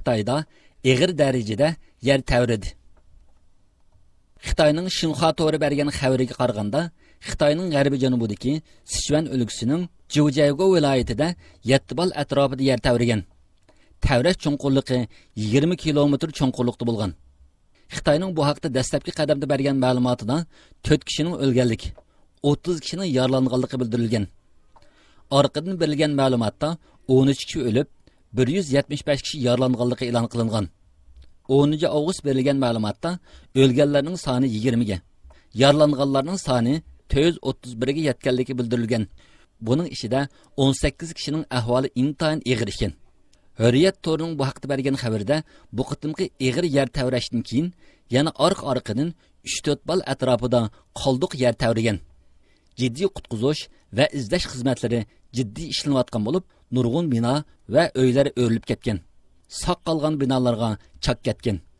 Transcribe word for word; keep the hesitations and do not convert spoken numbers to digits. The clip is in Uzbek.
Xitoyda ig'ir darajada yer tavridi. Xitoyning Xinhua to'g'ri bergan xabariga qaraganda, Xitoyning g'arbiy janubidagi Sichuan o'lkasining Jiujiago viloyatida yetti bal atrofida yer tavrigan. Tavrash cho'nqurligi yigirma kilometr cho'nqurlikda bo'lgan. Xitoyning bu haqda dastlabki qadamda bergan ma'lumotida to'rt kishining o'lganligi, o'ttiz kishining yaralanganligi bildirilgan. Orqadan berilgan ma'lumotda o'n uch kishi o'lib, bir yuz yetmish besh kishi yaralanganligi e'lon qilingan. o'ninchi avgust berilgan ma'lumotda o'lganlarning soni yigirma ga, yaralanganlarning soni to'rt yuz o'ttiz bir ga yetganligi bildirilgan. Buning ichida o'n sakkiz kishining ahvoli intayin og'ir ekan. Hurriyet to'rining bu haqda bergan xabarda bu qitimqi og'ir yer tavrashdan keyin yana orqa-orqadan uch to'rt bal atrofida qoldiq yer tavrigan. Jiddiy qutqizish va izlash xizmatlari jiddiy ishlanayotgan bo'lib, nurg'un bino va uylar o'rilib ketgan. Saq qolgan binolarga chaq ketgan.